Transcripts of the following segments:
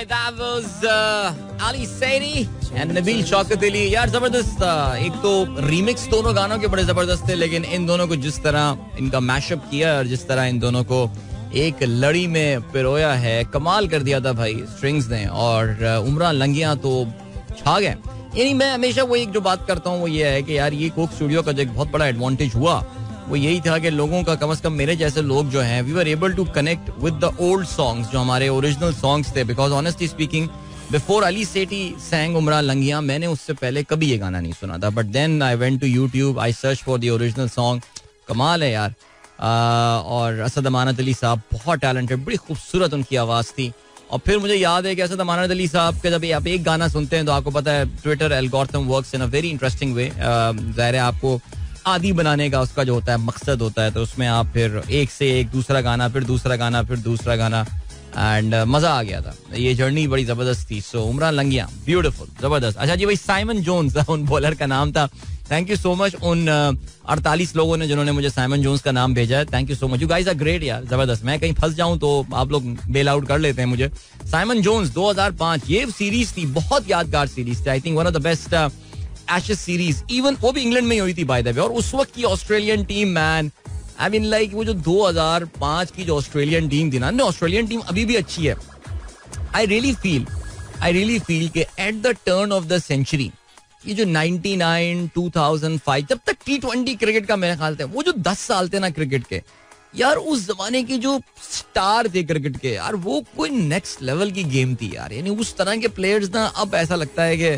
that was Ali Saini and Nabil Shaukat Ali. यार जबरदस्त था. एक तो रीमिक्स दोनों गानों के बड़े जबरदस्त थे, लेकिन इन दोनों को जिस तरह इनका मैशअप किया और जिस तरह इन दोनों को एक लड़ी में पिरोया है, कमाल कर दिया था भाई स्ट्रिंग्स ने. और उमरान लंगिया तो छा गए. यानी मैं हमेशा वो एक जो बात करता हूँ वो ये है कि यार ये कोक स्टूडियो का जो एक बहुत बड़ा एडवांटेज हुआ वो यही था कि लोगों का, कम से कम मेरे जैसे लोग जो हैं, we were able to connect with the old songs जो हमारे ओरिजिनल सॉन्ग्स थे. Because honestly speaking before Ali Sethi sang Umran Langiya, मैंने उससे पहले कभी ये गाना नहीं सुना था. But then I went to YouTube, I search for the original song. कमाल है यार. और असद अमानत अली साहब बहुत टैलेंटेड, बड़ी खूबसूरत उनकी आवाज़ थी. और फिर मुझे याद है कि असद अमानत अली साहब के जब आप एक गाना सुनते हैं तो आपको पता है Twitter algorithm works in a very interesting way. ज़ाहिर है आपको आदि बनाने का उसका जो होता है मकसद होता है, तो उसमें आप फिर एक से एक दूसरा गाना, फिर दूसरा गाना, फिर दूसरा गाना, एंड मजा आ गया था. ये जर्नी बड़ी जबरदस्त थी. सो उमरान लंगिया ब्यूटीफुल, जबरदस्त. अच्छा जी भाई, साइमन जोन्स उन बॉलर का नाम था. थैंक यू सो मच उन 48 लोगों ने जिन्होंने मुझे साइमन जोन्स का नाम भेजा है. Thank you so much, you guys are great यार, जबरदस्त. मैं कहीं फंस जाऊं तो आप लोग बेल आउट कर लेते हैं मुझे. साइमन जोन्स 2005 ये सीरीज थी, बहुत यादगार सीरीज थी. I think one of the best Ashes series, even वो भी इंग्लैंड में ही हुई थी बाय द वे. और उस वक्त की Australian team, man I mean like वो जो 2005 की जो ऑस्ट्रेलियन टीम थी ना, ऑस्ट्रेलियन टीम अभी भी अच्छी है. आई रियली फील कि at the turn of the century, ये जो 99, 2005 जब तक T20 क्रिकेट का मेरे ख्याल से वो जो 10 साल थे ना क्रिकेट के, यार उस जमाने की जो स्टार थे क्रिकेट के, यार वो कोई नेक्स्ट लेवल की गेम थी यार. यानी उस तरह के प्लेयर्स ना अब ऐसा लगता है कि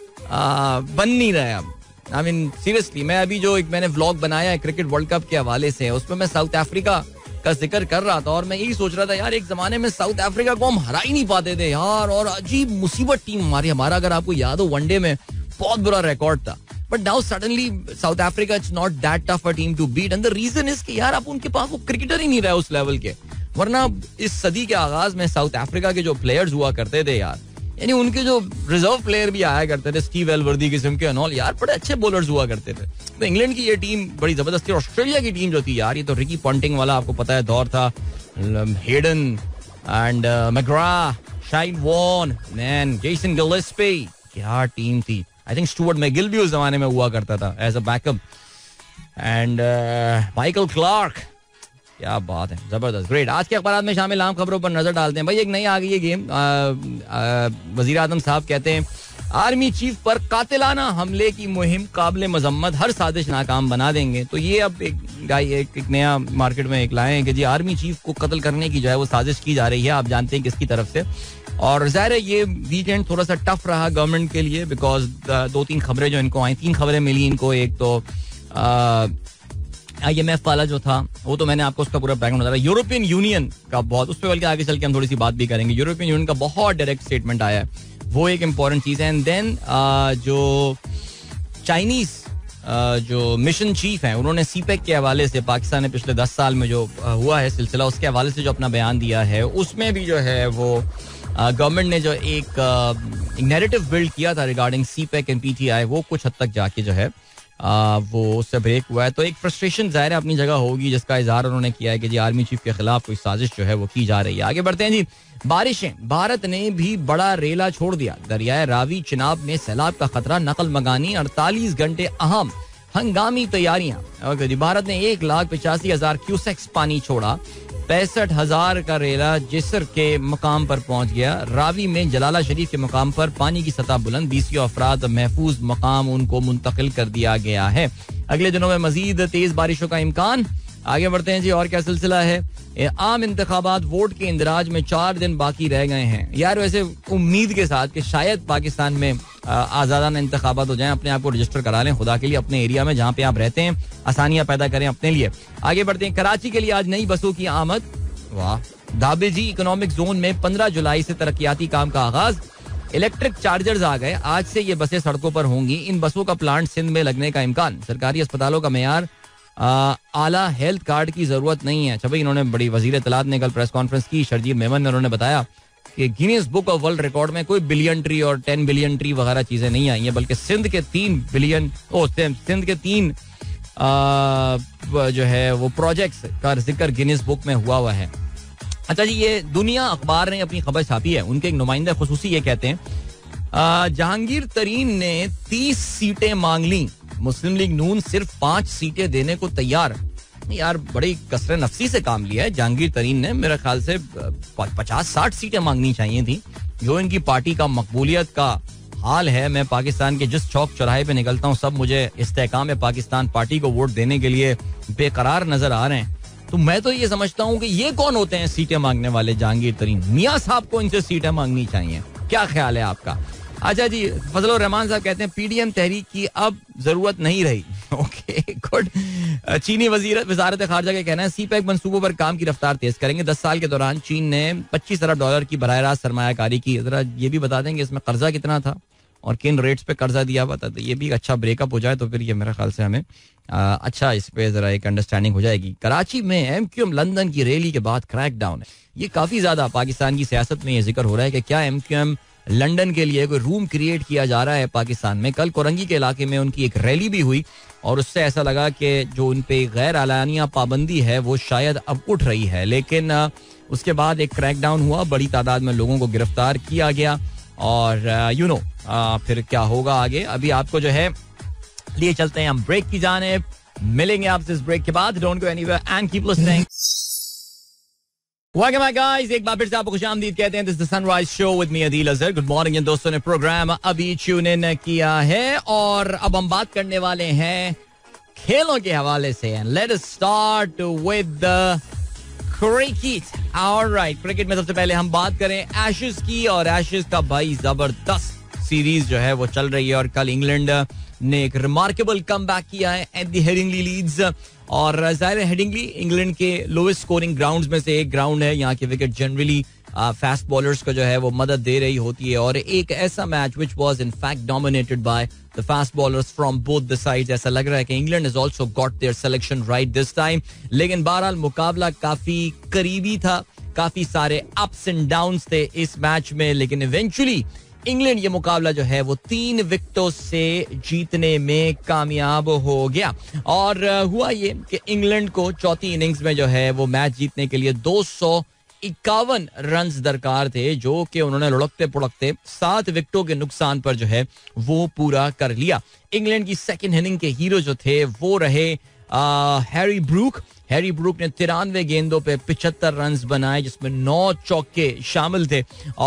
बन नहीं रहे अब. आई मीन सीरियसली, मैं अभी जो एक मैंने व्लॉग बनाया है क्रिकेट वर्ल्ड कप के हवाले से, उसमें मैं साउथ अफ्रीका का जिक्र कर रहा था और मैं यही सोच रहा था यार एक जमाने में साउथ अफ्रीका को हम हरा ही नहीं पाते थे यार. और अजीब मुसीबत टीम हमारा अगर आपको याद हो वनडे में बहुत बुरा रिकॉर्ड था. But now suddenly South Africa it's not that tough a team to beat, and the reason is कि यार अब उनके पास वो क्रिकेटर ही नहीं रहा उस लेवल के. वरना इस सदी के आगाज में साउथ अफ्रीका के जो प्लेयर्स हुआ करते थे यार, यानी उनके जो रिजर्व प्लेयर भी आया करते थे, स्टीव एलवर्दी किस्म के अनॉल, यार बड़े अच्छे बॉलर्स हुआ करते थे. तो इंग्लैंड की ये टीम बड़ी जबरदस्त थी. ऑस्ट्रेलिया की टीम जो थी यार, ये तो रिकी पॉन्टिंग वाला आपको पता है दौर था, Hayden and McGrath, Shane Warne, man Jason Gillespie, क्या टीम थी. आई थिंक स्टुअर्ट मैगिल भी उस जमाने में हुआ करता था as a backup, and Michael Clarke. क्या बात है, जबरदस्त, ग्रेट. आज के अखबार में शामिल आम खबरों पर नजर डालते हैं. भाई एक नई आ गई है गेम. वजीर आजम साहब कहते हैं आर्मी चीफ पर कातिलाना हमले की मुहिम काबिल मजम्मत, हर साजिश नाकाम बना देंगे. तो ये अब एक नया मार्केट में एक लाए हैं कि जी आर्मी चीफ को कत्ल करने की जो है वो साजिश की जा रही है. आप जानते हैं किसकी तरफ से. और जाहिर है ये वीकेंड थोड़ा सा टफ रहा गवर्नमेंट के लिए, बिकॉज 2-3 खबरें जो इनको आई, 3 खबरें मिली इनको. एक तो IMF वाला जो था वो तो मैंने आपको उसका पूरा बैकग्राउंड बताया. यूरोपियन यूनियन का बहुत, उस पर बल्कि आगे चल के हम थोड़ी सी बात भी करेंगे. यूरोपियन यूनियन का बहुत डायरेक्ट स्टेटमेंट आया है, वो एक इम्पॉर्टेंट चीज़ है. एंड देन जो चाइनीज जो मिशन चीफ हैं उन्होंने CPEC के हवाले से पाकिस्तान ने पिछले 10 साल में जो हुआ है सिलसिला, उसके हवाले से जो अपना बयान दिया है, उसमें भी जो है वो गवर्नमेंट ने जो एक नैरेटिव बिल्ड किया था रिगार्डिंग CPEC एंड PTI, वो कुछ हद तक जाके जो है वो उससे ब्रेक हुआ है. तो एक फ्रस्ट्रेशन जाहिर है अपनी जगह होगी, जिसका इजहार उन्होंने किया है कि जी आर्मी चीफ के खिलाफ कोई साजिश जो है वो की जा रही है. आगे बढ़ते हैं जी. बारिशें, भारत ने भी बड़ा रेला छोड़ दिया. दरियाए रावी चिनाब में सैलाब का खतरा, नकल मकानी 48 घंटे अहम हंगामी तैयारियां. भारत ने 1,85,000 क्यूसेक्स पानी छोड़ा. 65,000 का रेला जिसर के मकाम पर पहुंच गया. रावी में जलाला शरीफ के मकाम पर पानी की सतह बुलंद, 20 अफराद महफूज मकाम उनको मुंतकिल कर दिया गया है. अगले दिनों में मजीद तेज बारिशों का इम्कान. आगे बढ़ते हैं जी. और क्या सिलसिला है. आम इंतखाबात, वोट के इंदराज में 4 दिन बाकी रह गए हैं. यार वैसे उम्मीद के साथ कि शायद पाकिस्तान में आज़ादाना इंतखाबात हो जाएं, अपने आप को रजिस्टर करा लें खुदा के लिए अपने एरिया में जहां पे आप रहते हैं, आसानियां पैदा करें अपने लिए. आगे बढ़ते हैं. कराची के लिए आज नई बसों की आमद. वाह. दाबेजी इकोनॉमिक जोन में 15 जुलाई से तरक्याती काम का आगाज. इलेक्ट्रिक चार्जर्स आ गए, आज से ये बसें सड़कों पर होंगी. इन बसों का प्लांट सिंध में लगने का इम्कान. सरकारी अस्पतालों का मेयार, आला हेल्थ कार्ड की जरूरत नहीं है. अच्छा भाई, इन्होंने बड़ी वजीर इत्तलात ने कल प्रेस कॉन्फ्रेंस की, शर्जील मेमन ने, उन्होंने बताया कि Guinness book of world record में कोई बिलियन ट्री और 10 बिलियन ट्री वगैरह चीजें नहीं आई हैं, बल्कि सिंध के 3 बिलियन सिंध के 3 जो है वो प्रोजेक्ट्स का जिक्र गिनीज बुक में हुआ है. अच्छा जी, ये दुनिया अखबार ने अपनी खबर छापी है. उनके एक नुमाइंदा खुसूसी ये कहते हैं, जहांगीर तरीन ने 30 सीटें मांग ली, मुस्लिम लीग नून सिर्फ 5 सीटें देने को तैयार. यार बड़ी कसरे नफसी से काम लिया है जहांगीर तरीन ने. मेरे ख्याल से 50-60 सीटें मांगनी चाहिए थी. जो इनकी पार्टी का मकबूलियत का हाल है, मैं पाकिस्तान के जिस चौक चौराहे पे निकलता हूँ सब मुझे इस्तेहकाम पाकिस्तान पार्टी को वोट देने के लिए बेकरार नजर आ रहे हैं. तो मैं तो ये समझता हूँ कि ये कौन होते हैं सीटें मांगने वाले जहांगीर तरीन? मियां साहब को इनसे सीटें मांगनी चाहिए. क्या ख्याल है आपका? अच्छा जी, फजलुर रहमान साहब कहते हैं पीडीएम तहरीक की अब जरूरत नहीं रही. Okay good. चीनी वजारत खारजा का कहना है सीपैक मंसूबों पर काम की रफ्तार तेज करेंगे. 10 साल के दौरान चीन ने $25 अरब की बराह रास्त सरमायाकारी की. जरा ये भी बता देंगे इसमें कर्जा कितना था और किन रेट्स पे कर्जा दिया हुआ था. तो ये भी अच्छा ब्रेकअप हो जाए तो फिर ये मेरे ख्याल से हमें अच्छा इस पे जरा एक अंडरस्टैंडिंग हो जाएगी. कराची में एमक्यूएम लंदन की रैली के बाद क्रैकडाउन है. ये काफी ज्यादा पाकिस्तान की सियासत में ये जिक्र हो रहा है कि क्या एमक्यूएम लंदन के लिए कोई रूम क्रिएट किया जा रहा है पाकिस्तान में. कल कोरंगी के इलाके में उनकी एक रैली भी हुई और उससे ऐसा लगा कि जो उन पे गैर आलानिया पाबंदी है वो शायद अब उठ रही है. लेकिन उसके बाद एक क्रैकडाउन हुआ, बड़ी तादाद में लोगों को गिरफ्तार किया गया और फिर क्या होगा आगे अभी आपको जो है लिए चलते हैं हम ब्रेक की जानिब. मिलेंगे आपसे इस ब्रेक के बाद. Don't go anywhere and keep listening. Welcome back guys, एक बार फिर से आपको खुशामदीद कहते हैं. This is the Sunrise Show with me Adeel Azhar. Good morning. इन दोस्तों ने प्रोग्राम अभी ट्यून इन किया है और अब हम बात करने वाले हैं खेलों के हवाले से. And let us start with the cricket. Alright, cricket में सबसे पहले हम बात करें एशेज की और एशेज का भाई जबरदस्त सीरीज जो है वो चल रही है और कल इंग्लैंड ने एक रिमार्केबल कमबैक किया है एट द हेडिंगली लीड्स. और जाहिर है हेडिंगली इंग्लैंड के लोएस्ट स्कोरिंग ग्राउंड्स में से एक ग्राउंड है. यहाँ के विकेट जनरली फास्ट बॉलर्स को जो है वो मदद दे रही होती है और एक ऐसा match which was in fact dominated by the fast bowlers from both the sides. ऐसा लग रहा है कि England has also got their selection right this time. लेकिन बहरहाल मुकाबला काफी करीबी था, काफी सारे अप्स एंड डाउन्स थे इस मैच में. लेकिन इवेंचुअली इंग्लैंड ये मुकाबला जो है वो 3 विकेटों से जीतने में कामयाब हो गया. और हुआ ये कि इंग्लैंड को चौथी इनिंग्स में जो है वो मैच जीतने के लिए 251 रन दरकार थे, जो कि उन्होंने लुढ़कते पुढ़कते 7 विकेटों के नुकसान पर जो है वो पूरा कर लिया. इंग्लैंड की सेकेंड इनिंग के हीरो जो थे वो रहे हैरी ब्रूक. हैरी ब्रूक ने 93 गेंदों पे 75 रन बनाए जिसमें 9 चौके शामिल थे.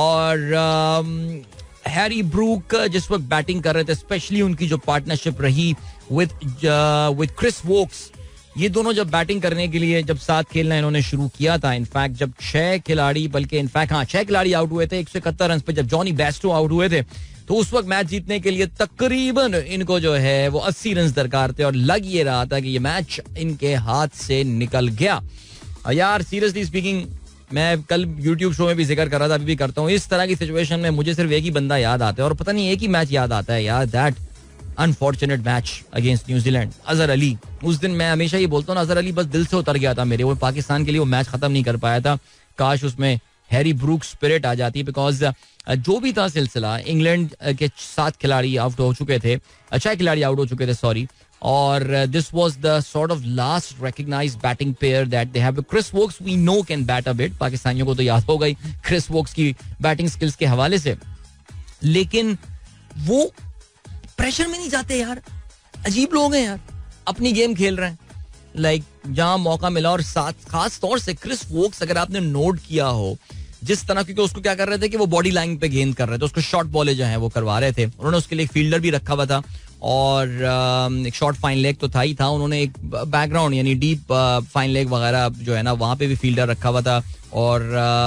और हैरी ब्रूक जिस वक्त बैटिंग कर रहे थे, स्पेशली उनकी जो पार्टनरशिप रही विद क्रिस वोक्स, ये दोनों जब बैटिंग करने के लिए जब साथ खेलना इन्होंने शुरू किया था, इनफैक्ट जब 6 खिलाड़ी आउट हुए थे 171 रन पे, जब जॉनी बेस्टो आउट हुए थे, तो उस वक्त मैच जीतने के लिए तकरीबन इनको जो है वो 80 रन दरकार थे और लग ये रहा था कि ये मैच इनके हाथ से निकल गया. यार सीरियसली स्पीकिंग, मैं कल YouTube शो में भी जिक्र कर रहा था, अभी भी करता हूँ, इस तरह की सिचुएशन में मुझे सिर्फ एक ही बंदा याद आता है और पता नहीं एक ही मैच याद आता है यार, that unfortunate match against New Zealand. Azhar Ali, उस दिन मैं हमेशा ये बोलता हूँ, अजहर अली बस दिल से उतर गया था मेरे. वो पाकिस्तान के लिए वो मैच खत्म नहीं कर पाया था. काश उसमें हैरी ब्रूक स्पिरिट आ जाती, बिकॉज जो भी था सिलसिला, इंग्लैंड के 7 खिलाड़ी आउट हो चुके थे, 6 खिलाड़ी आउट हो चुके थे सॉरी. और this was the sort of last recognised batting pair that they have. Chris Woakes we know can bat a bit, पाकिस्तानियों को तो याद होगा ही क्रिस वोक्स की बैटिंग स्किल्स के हवाले से, लेकिन वो प्रेशर में नहीं जाते यार. अजीब लोग हैं यार, अपनी गेम खेल रहे हैं, लाइक जहां मौका मिला. और साथ खास तौर से क्रिस वोक्स, अगर आपने नोट किया हो जिस तरह, क्योंकि उसको क्या कर रहे थे कि वो बॉडी लाइन पे गेंद कर रहे थे, उसको शॉर्ट बॉले जो है वो करवा रहे थे. उन्होंने उसके लिए एक फील्डर भी रखा हुआ था और एक शॉर्ट फाइन लेग तो था ही था. उन्होंने एक बैकग्राउंड यानी डीप फाइन लेग वगैरह जो है ना वहां पे भी फील्डर रखा हुआ था. और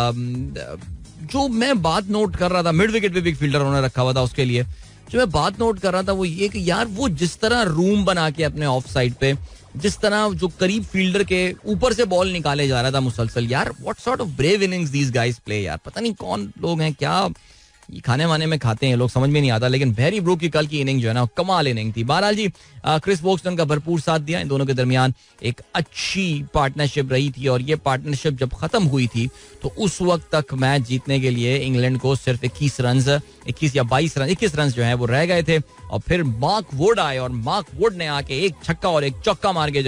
जो मैं बात नोट कर रहा था, मिड विकेट पे भी एक फील्डर उन्होंने रखा हुआ था उसके लिए. जो मैं बात नोट कर रहा था वो ये कि यार वो जिस तरह रूम बना के अपने ऑफ साइड पे, जिस तरह जो करीब फील्डर के ऊपर से बॉल निकाले जा रहा था मुसलसल, यार what sort of brave innings these guys play. यार पता नहीं कौन लोग हैं, क्या ये खाने वाने में खाते हैं लोग, समझ में नहीं आता. लेकिन हैरी ब्रूक की कल की इनिंग जो है ना कमाल इनिंग थी. बहरहाल जी क्रिस वोक्स ने उनका भरपूर साथ दिया. इन दोनों के दरमियान एक अच्छी पार्टनरशिप रही थी और ये पार्टनरशिप जब खत्म हुई थी तो उस वक्त तक मैच जीतने के लिए इंग्लैंड को सिर्फ 21 या 21 रन जो है वो रह गए थे. और फिर मार्क वुड आए और मार्क वुड ने आके एक छक्का और एक चौका मार के जो है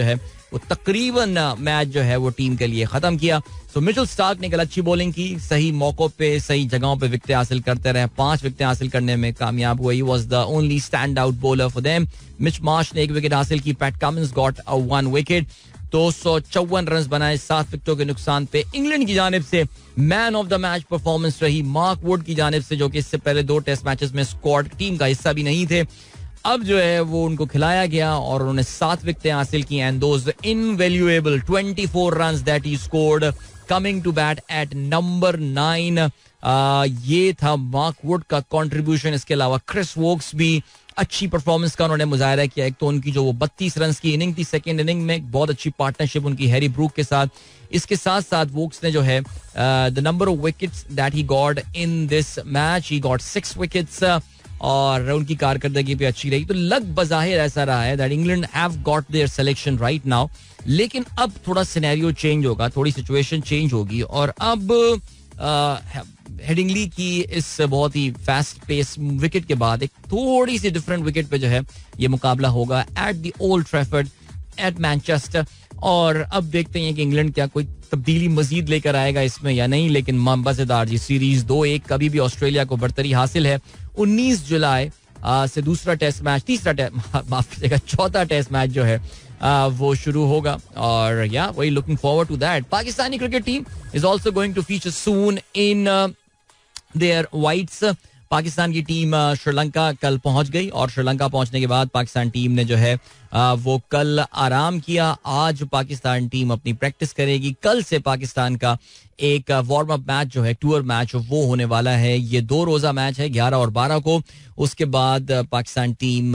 वो तकरीबन मैच जो है वो टीम के लिए खत्म किया. सो मिचेल स्टार्क ने कल अच्छी बॉलिंग की, सही मौकों पे सही जगहों पे विकेट हासिल करते रहे, 5 विकेट हासिल करने में कामयाब हुए. He was the only stand out bowler for them. Mitch Marsh ने 1 विकेट हासिल की. Pat Cummins got 1 wicket. 254 run बनाए 7 विकेटों के नुकसान पे. इंग्लैंड की जानिब से man of the match performance रही मार्क वुड की जानिब से, जो कि इससे पहले 2 टेस्ट मैचेस में स्क्वाड टीम का हिस्सा भी नहीं थे. अब जो है वो उनको खिलाया गया और उन्होंने 7 विकेटें हासिल की. And those invaluable 24 runs that he scored coming to bat at number 9. ये था मार्क वुड का कंट्रीब्यूशन. इसके अलावा क्रिस वोक्स भी अच्छी परफॉर्मेंस का उन्होंने मुजाहरा किया. एक तो उनकी जो वो 32 रन की इनिंग थी सेकंड इनिंग में, बहुत अच्छी पार्टनरशिप उनकी हैरी ब्रूक के साथ. इसके साथ साथ वोक्स ने जो है the number of wickets that he got in this match, he got 6 wickets और उनकी कारकर्दगी भी अच्छी रही. तो लग बज़ाहिर ऐसा रहा है that England have got their selection right now. लेकिन अब थोड़ा सिनेरियो चेंज होगा, थोड़ी सिचुएशन चेंज होगी और अब हेडिंगली की इस बहुत ही फास्ट पेस विकेट के बाद एक थोड़ी सी डिफरेंट विकेट पे जो है ये मुकाबला होगा at the Old Trafford at Manchester. और अब देखते हैं कि इंग्लैंड क्या कोई तब्दीली मजीद लेकर आएगा इसमें या नहीं. लेकिन मजेदार जी सीरीज 2-1 कभी भी ऑस्ट्रेलिया को बरतरी हासिल है. 19 जुलाई से दूसरा टेस्ट मैच, चौथा टेस्ट मैच जो है वो शुरू होगा. और या वही looking forward to that. Pakistani cricket team is also going to feature soon in their whites. Pakistan की टीम श्रीलंका कल पहुंच गई और श्रीलंका पहुंचने के बाद पाकिस्तान टीम ने जो है वो कल आराम किया. आज पाकिस्तान टीम अपनी प्रैक्टिस करेगी. कल से पाकिस्तान का एक वार्म अप मैच जो है टूर मैच वो होने वाला है. ये 2 रोजा मैच है 11 और 12 को. उसके बाद पाकिस्तान टीम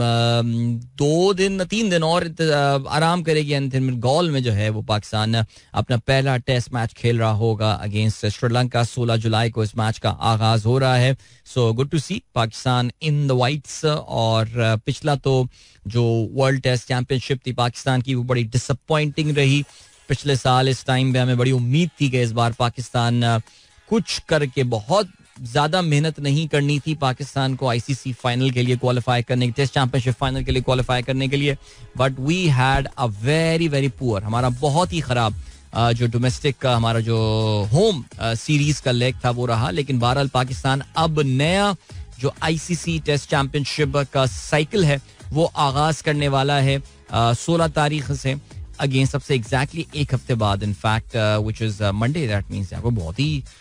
3 दिन और आराम करेगी. गॉल में जो है वो पाकिस्तान अपना पहला टेस्ट मैच खेल रहा होगा अगेंस्ट श्रीलंका. 16 जुलाई को इस मैच का आगाज हो रहा है. So good to see Pakistan in the whites. और पिछला तो जो वर्ल्ड टेस्ट चैंपियनशिप थी पाकिस्तान की वो बड़ी डिसअपॉइंटिंग रही. पिछले साल इस टाइम पे हमें बड़ी उम्मीद थी कि इस बार पाकिस्तान कुछ करके, बहुत ज्यादा मेहनत नहीं करनी थी पाकिस्तान को आईसीसी फाइनल के लिए क्वालिफाई करने, टेस्ट चैंपियनशिप फाइनल के लिए क्वालिफाई करने के लिए. But we had a very very poor, हमारा बहुत ही खराब जो डोमेस्टिक का हमारा जो होम सीरीज का लेग था वो रहा. लेकिन बहरहाल पाकिस्तान अब नया जो आईसीसी टेस्ट चैंपियनशिप का साइकिल है वो आगाज करने वाला है 16 तारीख से अगेंस्ट सबसे एग्जैक्टली एक हफ्ते बाद. In fact which is Monday. That means बहुत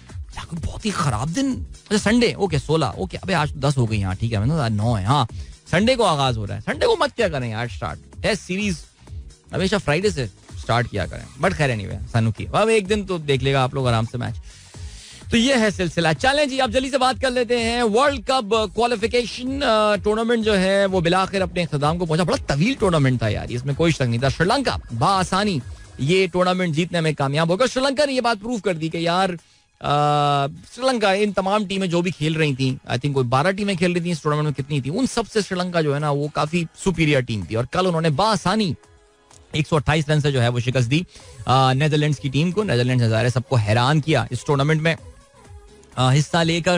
ही खराब दिन. Sunday okay 16 okay. अबे आज 10 हो गई. हाँ ठीक है, 9 है. हाँ संडे को आगाज हो रहा है. संडे को मत क्या करें यार स्टार्ट. टेस्ट सीरीज हमेशा फ्राइडे से स्टार्ट किया करें. बट खैर एनीवे सानू की अब एक दिन तो देख लेगा आप लोग आराम से मैच. तो ये है सिलसिला. चलें जी अब जल्दी से बात कर लेते हैं. वर्ल्ड कप क्वालिफिकेशन टूर्नामेंट जो है वो बिलाखिर अपने इख्तिताम को पहुंचा. बड़ा तवील टूर्नामेंट था यार, इसमें कोई शक नहीं था. श्रीलंका बआसानी ये टूर्नामेंट जीतने में कामयाब होगा. श्रीलंका ने ये बात प्रूव कर दी कि यार श्रीलंका इन तमाम टीमें जो भी खेल रही थी, आई थिंक कोई 12 टीमें खेल रही थी इस टूर्नामेंट में, कितनी थी उन सबसे श्रीलंका जो है ना वो काफी सुपीरियर टीम थी. और कल उन्होंने बआसानी 128 रन से जो है वो शिकस्त दी नेदरलैंड्स की टीम को. नेदरलैंड्स ने सबको हैरान किया इस टूर्नामेंट में हिस्सा लेकर.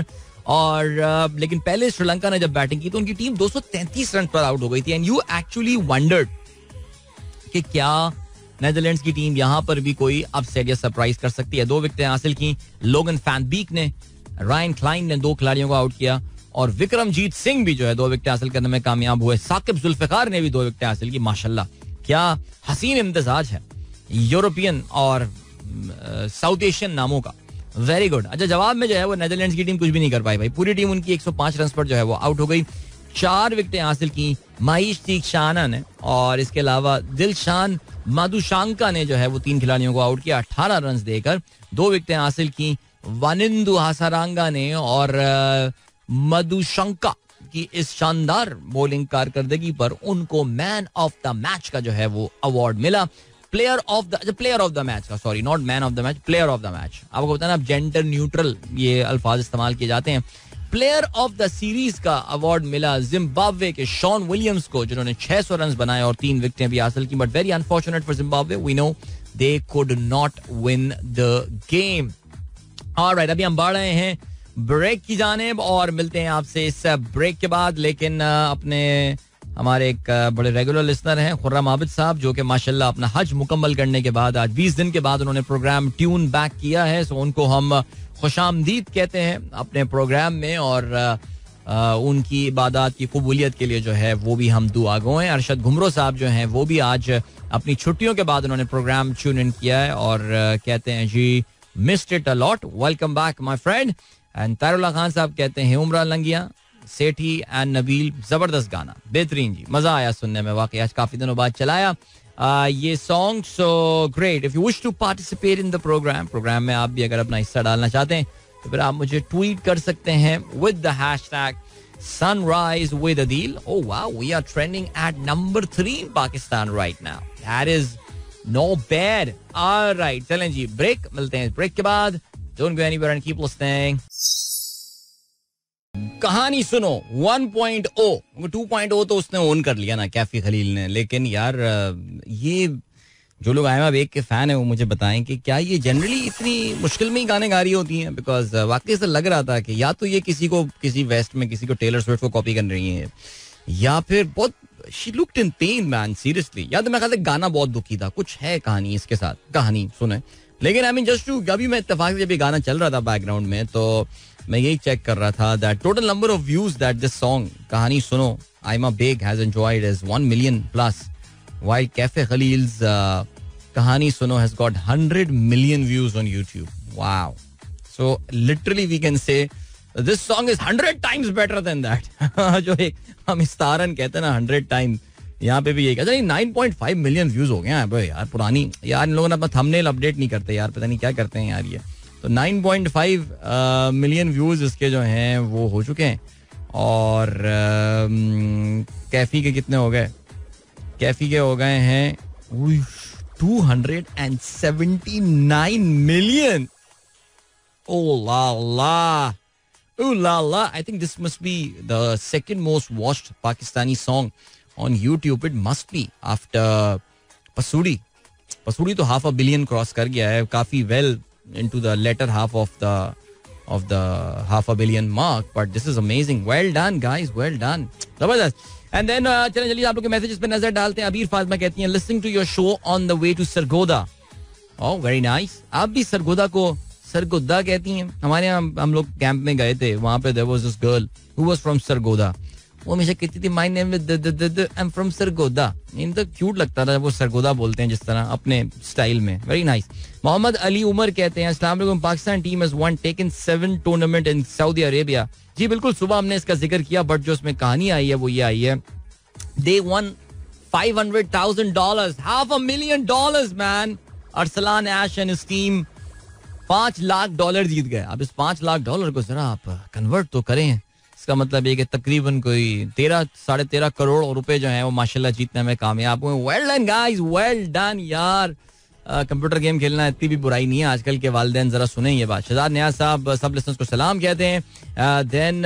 और लेकिन पहले श्रीलंका ने जब बैटिंग की तो उनकी टीम 233 रन पर आउट हो गई थी. एंड यू एक्चुअली वंडर्ड कि क्या नेदरलैंड्स की टीम यहां पर भी कोई अपसेट या सरप्राइज कर सकती है. 2 विकेटें हासिल की लोगन फैनबीक ने. रायन क्लाइन ने 2 खिलाड़ियों को आउट किया और विक्रमजीत सिंह भी जो है 2 विकेटें हासिल करने में कामयाब हुए. साकिब जुल्फिकार ने भी 2 विकेटें हासिल की. माशाल्लाह क्या हसीन इम्तिजाज है यूरोपियन और साउथ एशियन नामों का. Very good. अच्छा जवाब में जो है वो नेदरलैंड्स की टीम कुछ भी नहीं कर पाई भाई. पूरी टीम उनकी 105 रन पर जो है वो आउट हो गई. 4 विकेटें हासिल की माइश तीक्षाना ने और इसके अलावा दिलशान माधुशांका ने जो है वो 3 खिलाड़ियों को आउट किया 18 रन देकर. 2 विकेटें हासिल की वानिंदु हासारांगा ने और मधुशंका की इस शानदार बॉलिंग कारकर्दगी पर उनको मैन ऑफ द मैच का जो है वो अवार्ड मिला. प्लेयर ऑफ द मैच का, sorry not man of the match, player of the match. आपको पता है ना जेंडर न्यूट्रल ये अल्फाज इस्तेमाल किए जाते हैं. प्लेयर ऑफ द सीरीज का अवार्ड मिला जिम्बाब्वे के शॉन विलियम्स को जिन्होंने 600 रन बनाए और 3 विकेटें भी हासिल की. But very unfortunate for Zimbabwe, we know they could not win the game. Alright अभी हम बढ़ रहे हैं ब्रेक की जानिब और मिलते हैं आपसे इस ब्रेक के बाद. लेकिन अपने हमारे एक बड़े रेगुलर लिसनर हैं खुर्रम आबिद साहब, जो कि माशाल्लाह अपना हज मुकम्मल करने के बाद आज 20 दिन के बाद उन्होंने प्रोग्राम ट्यून बैक किया है. सो उनको हम खुशामदीद कहते हैं अपने प्रोग्राम में, और उनकी इबादत की कबूलियत के लिए जो है वो भी हम दुआ गो हैं. अरशद घुमरो साहब जो हैं वो भी आज अपनी छुट्टियों के बाद उन्होंने प्रोग्राम ट्यून इन किया है और कहते हैं जी missed it a lot, welcome back my friend. And Tarullah Khan sahab कहते हैं उमरा लंगिया सेठी एंड नबील, जबरदस्त गाना, बेहतरीन जी, मजा आया सुनने में, वाकई आज काफी दिनों बाद चलाया ये song. So great. If you wish to participate in the programme में आप भी अगर अपना हिस्सा डालना चाहते हैं तो फिर आप मुझे ट्वीट कर सकते हैं with the hashtag Sunrise with Adeel. Oh wow, we are trending at number 3 in Pakistan right now. That is no bad. Alright, चलें जी, ब्रेक, मिलते हैं ब्रेक के बाद. Don't go anywhere and keep listening. Kahani Suno 1.0, 2.0 तो उसने ओन कर लिया ना कैफी खलील ने, लेकिन यार ये जो लोग आयमा बेग के फैन है वो मुझे बताएं कि क्या ये जनरली इतनी मुश्किल में ही गाने गा रही होती हैं, बिकॉज वाकई से लग रहा था कि या तो ये किसी वेस्ट में किसी को टेलर स्विफ्ट को कॉपी कर रही है, या फिर बहुत she looked in pain man, seriously. या तो मैं कहता गाना बहुत दुखी था, कुछ है कहानी इसके साथ, कहानी सुने. लेकिन आई मीन जस्ट टू, अभी मैं इत्तेफाक से जब ये गाना चल रहा था बैकग्राउंड में तो मैं यही चेक कर रहा था that total number of views that this song Kahani Suno Aima Baig has enjoyed is 1 million plus, while Kaifi Khalil's Kahani Suno has got 100 million views on YouTube. Wow. So literally we can say this song is 100 times better than that. जो एक हम इस्तारन कहते हैं ना 100 times, यहाँ पे भी यही कहते हैं. 9.5 million views हो गए हैं यार, पुरानी यार, इन लोगों ने अपना थंबनेल अपडेट नहीं करते यार, पता नहीं क्या करते हैं यार ये. तो 9.5 million व्यूज इसके जो हैं वो हो चुके हैं. और कैफी के कितने हो गए? कैफी के हो गए हैं 279 million. Oh la la. Oh la la. I think this must be the second most watched Pakistani song on YouTube. It must be after Pasudi. Pasudi तो 500 million क्रॉस कर गया है, काफी well into the latter half of the 500 million mark. But this is amazing. Well done guys, well done. जबरदस्त. And then चलें जल्दी आप लोग के मैसेजेस पे नजर डालते हैं. अबीर फातिमा कहती हैं listening to your show on the way to Sargodha. Oh very nice. आप भी सरगोदा को सरगोदा कहती हैं? हमारे यहाँ हम लोग कैंप में गए थे, वहाँ पे there was this girl who was from Sargodha. वो हमेशा कहती थी my name is I'm from Sargodha. इनको क्यूट लगता था वो सरगोदा बोलते हैं जिस तरह अपने स्टाइल में. Very nice. मोहम्मद अली उमर कहते हैं अस्सलाम वालेकुम, Pakistan team has won taken 7 tournament in Saudi Arabia. जी बिल्कुल, सुबह हमने इसका जिक्र किया, बट जो उसमें कहानी आई है वो ये आई है, they won $500,000, $500,000 man. Arsalan Ash and his team $5 lakh जीत गए. अब इस $5 लाख को जरा आप कन्वर्ट तो करें. इसका मतलब ये कि तकरीबन कोई 13-13.5 करोड़ रुपए जो हैं वो माशाल्लाह जीतने में कामयाब हुए. Well done guys, well done यार. कंप्यूटर गेम खेलना इतनी भी बुराई नहीं है. आजकल के वालिदैन जरा सुने ये बात. शहजाद नियाज साहब सब लिसनर्स को सलाम कहते हैं. देन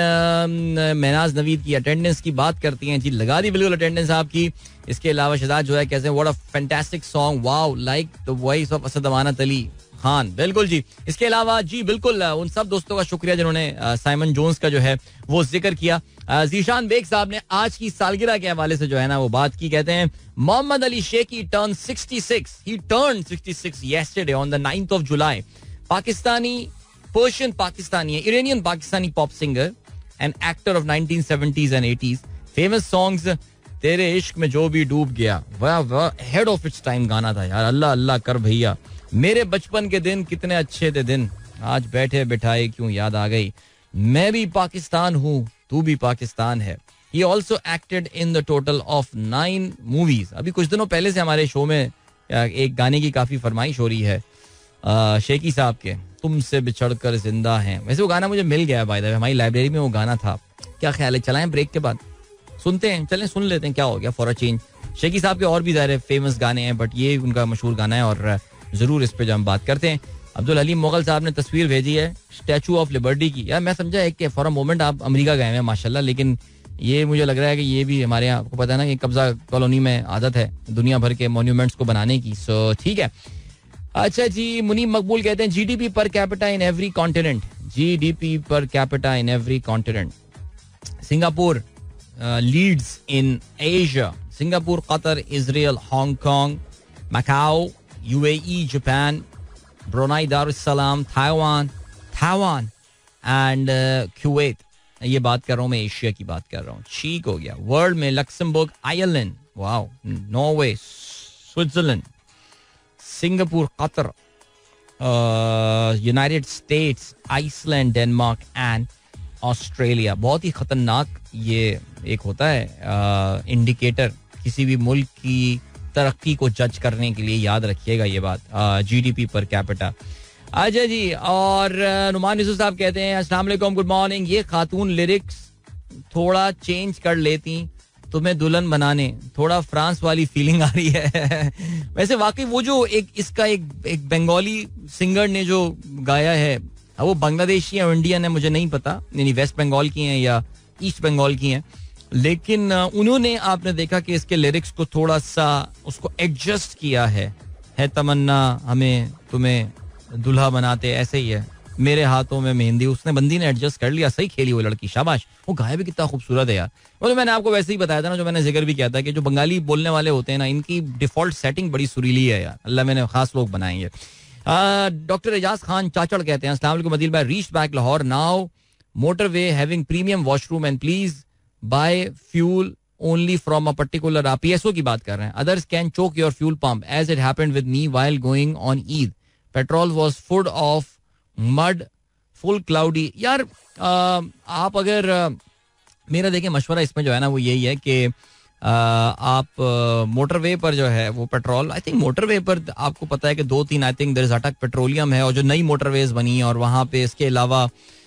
महनाज नवीद की अटेंडेंस की बात करती हैं. जी लगा दी बिल्कुल अटेंडेंस आपकी. इसके अलावा शहजाद जो है कहते हैं what a fantastic song, wow, like the voice of Asad Amanat Ali Khan. बिल्कुल जी. इसके अलावा जी बिल्कुल उन सब दोस्तों का शुक्रिया जिन्होंने साइमन जोन्स का जो है वो जिक्र किया. जीशान बेग साहब ने आज की सालगिरह के हवाले से जो है ना वो बात की. कहते हैं Mohammad Ali Sheikhi turn 66. He turned 66 yesterday on the 9th of July. Pakistani, Persian Pakistani है, Iranian Pakistani pop singer and actor of 1970s and 80s. Famous songs तेरे इश्क में जो भी डूब गया, वाह वाह, हेड ऑफ इट्स टाइम गाना था यार. अल्लाह अल्लाह कर भैया, मेरे बचपन के दिन कितने अच्छे थे दिन, आज बैठे बिठाए क्यों याद आ गई, मैं भी पाकिस्तान हूँ तू भी पाकिस्तान है. He also acted in the total of 9 movies. अभी कुछ दिनों पहले से हमारे शो में एक गाने की काफी फरमाइश हो रही है शेखी साहब के, तुमसे बिछड़कर जिंदा हैं. वैसे वो गाना मुझे मिल गया बाय द वे, हमारी लाइब्रेरी में वो गाना था. क्या ख्याल है चलाएं ब्रेक के बाद? सुनते हैं, चलें सुन लेते हैं, क्या हो गया फॉर अ चेंज. शेखी साहब के और भी ज़ाहिर फेमस गाने हैं, बट ये उनका मशहूर गाना है और जरूर इस पे जो हम बात करते हैं. अब्दुल हलीम मुगल साहब ने तस्वीर भेजी है स्टैचू ऑफ लिबर्टी की. यार मैं समझा एक फॉर अ मोमेंट आप अमेरिका गए हैं माशाल्लाह, लेकिन ये मुझे लग रहा है कि ये भी हमारे यहाँ, आपको पता है ना कि कब्जा कॉलोनी में आदत है दुनिया भर के मॉन्यूमेंट्स को बनाने की. सो ठीक है. अच्छा जी, मुनीम मकबूल कहते हैं GDP per capita in every continent. GDP per capita in every continent. Singapore leads in Asia. Singapore, Qatar, Israel, Hong Kong, Macau, UAE, Japan, Brunei Darussalam, Taiwan and Kuwait. ये बात कर रहा हूँ मैं, एशिया की बात कर रहा हूँ. ठीक हो गया. वर्ल्ड में Luxembourg, Ireland, wow, Norway, Switzerland, Singapore, Qatar, United States, Iceland, Denmark and Australia. बहुत ही खतरनाक ये एक होता है इंडिकेटर किसी भी मुल्क की तरक्की को जज करने के लिए. याद रखिएगा ये बात. GDP per capita. अच्छा जी. और नुमान यूसुफ साहब कहते हैं अस्सलाम वालेकुम, गुड मॉर्निंग. ये खातून लिरिक्स थोड़ा चेंज कर लेती तुम्हें दुल्हन बनाने, थोड़ा फ्रांस वाली फीलिंग आ रही है. वैसे वाकई वो जो इसका एक बंगाली सिंगर ने जो गाया है, वो बांग्लादेशी या इंडियन है मुझे नहीं पता, यानी वेस्ट बंगाल की हैं या ईस्ट बंगाल की हैं, लेकिन उन्होंने आपने देखा कि इसके लिरिक्स को थोड़ा सा उसको एडजस्ट किया है तमन्ना हमें तुम्हें दुल्हा बनाते, ऐसे ही है मेरे हाथों में मेहंदी. उसने बंदी ने एडजस्ट कर लिया. सही खेली वो लड़की, शाबाश. वो गाया भी कितना खूबसूरत है यार. मतलब मैंने आपको वैसे ही बताया था ना, जो मैंने जिक्र भी किया था कि जो बंगाली बोलने वाले होते हैं ना, इनकी डिफॉल्ट सेटिंग बड़ी सुरीली है यार. अल्लाह मैंने खास लोग बनाएंगे. डॉक्टर एजाज खान चाचड़ कहते हैं अस्सलाम वालेकुम अदील भाई, reached back Lahore now, motorway having premium washroom and please buy fuel only from a particular. आप पीएसओ की बात कर रहे हैं. Others can choke your fuel pump as it happened with me while going on Eid. Petrol was full of mud, full cloudy. यार आप अगर मेरा देखें मशवरा इसमें जो है ना वो यही है कि आप मोटरवे पर जो है वो पेट्रोल, आई थिंक मोटरवे पर आपको पता है कि 2-3 I think there is Attock petroleum है, और जो नई मोटरवेज बनी है और वहाँ पे इसके अलावा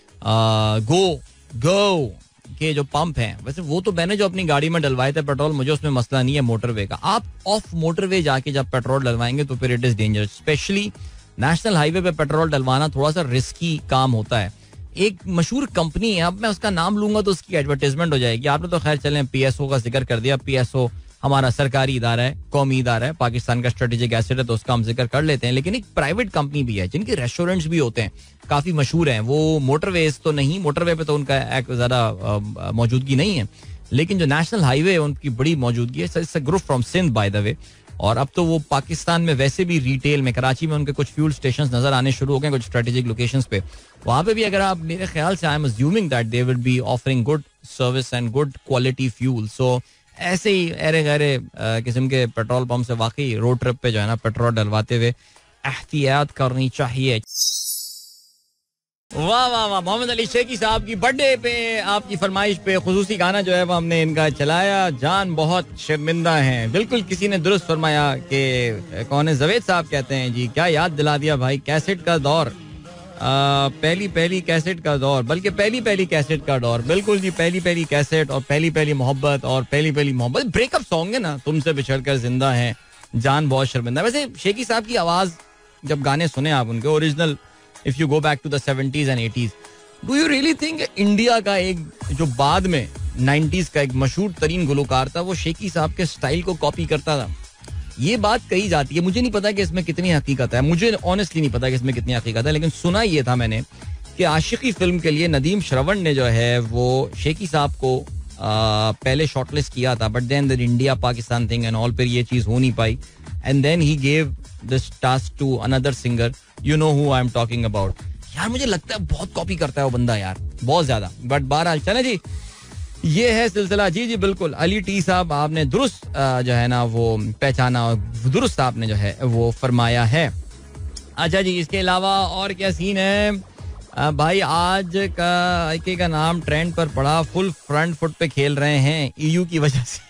गो के जो पंप हैं, वैसे वो तो मैंने जो अपनी गाड़ी में डलवाए थे पेट्रोल, मुझे उसमें मसला नहीं है मोटरवे का. आप ऑफ मोटरवे जाके जब पेट्रोल डलवाएंगे तो फिर it is dangerous. Specially national highway पे पेट्रोल डलवाना थोड़ा सा रिस्की काम होता है. एक मशहूर कंपनी है, अब मैं उसका नाम लूंगा तो उसकी एडवर्टाइजमेंट हो जाएगी. आपने तो खैर चलें पीएसओ का जिक्र कर दिया. पीएसओ हमारा सरकारी इदारा है, कौमी इदारा है, पाकिस्तान का स्ट्रेटेजिक एसेट है, तो उसका हम जिक्र कर लेते हैं. लेकिन एक प्राइवेट कंपनी भी है जिनके रेस्टोरेंट्स भी होते हैं, काफी मशहूर हैं. वो मोटरवेज तो नहीं, मोटरवे पे तो उनका एक ज्यादा मौजूदगी नहीं है, लेकिन जो नेशनल हाईवे है उनकी बड़ी मौजूदगी है. It's a group from Sindh by the way. और अब तो वो पाकिस्तान में वैसे भी रिटेल में, कराची में उनके कुछ फ्यूल स्टेशन नजर आने शुरू हो गए कुछ स्ट्रेटेजिक लोकेशंस पे. वहां पे भी अगर आप, मेरे ख्याल से I am assuming that they will be offering good service and good quality fuel. So ऐसे ही अरे गहरे किस्म के पेट्रोल पंप से वाकई रोड ट्रिप पे जो है ना पेट्रोल डलवाते हुए एहतियात करनी चाहिए. वाह वाह वाह. मोहम्मद अली शेखी साहब की बर्थडे पे आपकी फरमाइश पे खुसूसी गाना जो है वो हमने इनका चलाया. जान बहुत शर्मिंदा हैं. बिल्कुल किसी ने दुरुस्त फरमाया कि कौन है, जवेद साहब कहते हैं जी क्या याद दिला दिया भाई, कैसेट का दौर, पहली कैसेट का दौर, बल्कि पहली कैसेट का दौर. बिल्कुल जी, पहली कैसेट और पहली मोहब्बत और पहली मोहब्बत. ब्रेकअप सॉन्ग है ना, तुमसे बिछड़कर जिंदा है, जान बहुत शर्मिंदा. वैसे शेखी साहब की आवाज जब गाने सुने आप उनके original, if you go back to the 70s and 80s, do you really think India का एक जो बाद में 90s का एक मशहूर तरीन गुलकार था वो शेखी साहब के स्टाइल को कॉपी करता था? ये बात कही जाती है. मुझे नहीं पता कि इसमें कितनी हकीकत है, मुझे ऑनेस्टली नहीं पता कि इसमें कितनी हकीकत है, लेकिन सुना ये था मैंने कि आशिकी फिल्म के लिए नदीम श्रवण ने जो है वो शेखी साहब को पहले शॉर्टलिस्ट किया था, but then the India Pakistan thing and all, पर ये चीज हो नहीं पाई, and then he gave this task to another singer. You know who I am talking about. यार मुझे लगता है बहुत कॉपी करता है वो बंदा यार, बहुत ज्यादा. बट बहरहाल चले जी, ये है सिलसिला. जी जी बिल्कुल. अली टी साहब आपने दुरुस्त जो है ना वो पहचाना और दुरुस्त आपने जो है वो फरमाया है. अच्छा जी, इसके अलावा और क्या सीन है भाई? आज का नाम ट्रेंड पर पड़ा, फुल फ्रंट फुट पे खेल रहे हैं ईयू की वजह से.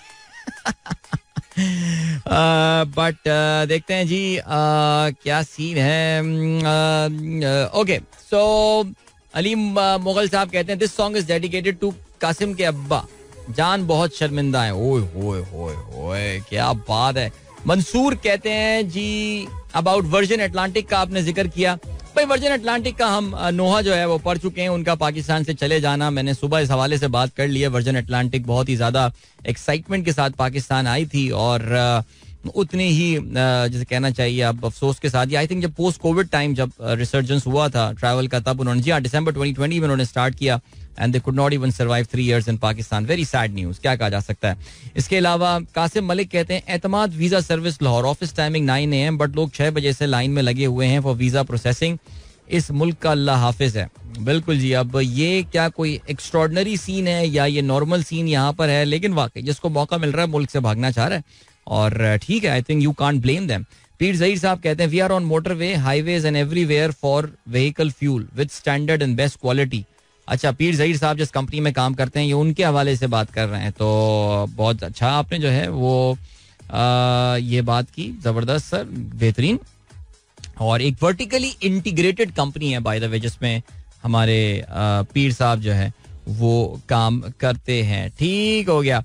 बट देखते हैं जी क्या सीन है. ओके, सो अलीम मुगल साहब कहते हैं this song is dedicated to Qasim के अब्बा, जान बहुत शर्मिंदा है. ओए होए होए होए, क्या बात है. मंसूर कहते हैं जी अबाउट वर्जिन अटलांटिक का आपने जिक्र किया. भाई वर्जिन अटलांटिक का हम नोहा जो है वो पढ़ चुके हैं, उनका पाकिस्तान से चले जाना. मैंने सुबह इस हवाले से बात कर ली है. वर्जिन अटलांटिक बहुत ही ज्यादा एक्साइटमेंट के साथ पाकिस्तान आई थी और उतनी ही जैसे कहना चाहिए अब अफसोस के साथ, आई थिंक जब पोस्ट कोविड टाइम जब रिसर्जेंस हुआ था ट्रैवल का, तब उन्होंने, जी हाँ, दिसंबर 2020 में उन्होंने स्टार्ट किया and they could not even survive 3 years in Pakistan. Very sad news, क्या कहा जा सकता है. इसके अलावा कासिम मलिक कहते हैं Etimad visa service Lahore, office timing 9 AM but लोग 6 बजे से लाइन में लगे हुए हैं फॉर वीज़ा प्रोसेसिंग. इस मुल्क का अल्लाह हाफिज है. बिल्कुल जी. अब ये क्या कोई एक्स्ट्रॉर्डनरी सीन है या ये नॉर्मल सीन यहाँ पर है, लेकिन वाकई जिसको मौका मिल रहा है मुल्क से भागना चाह रहा है और ठीक है, I think you can't blame them. Pir Zaheer sahab कहते हैं we are on motorway, highways and everywhere for vehicle fuel with standard and best quality. अच्छा, पीर ज़हीर साहब जिस कंपनी में काम करते हैं ये उनके हवाले से बात कर रहे हैं, तो बहुत अच्छा आपने जो है वो ये बात की, ज़बरदस्त सर, बेहतरीन. और एक वर्टिकली इंटीग्रेटेड कंपनी है बाय द वे जिसमें हमारे पीर साहब जो है वो काम करते हैं. ठीक हो गया.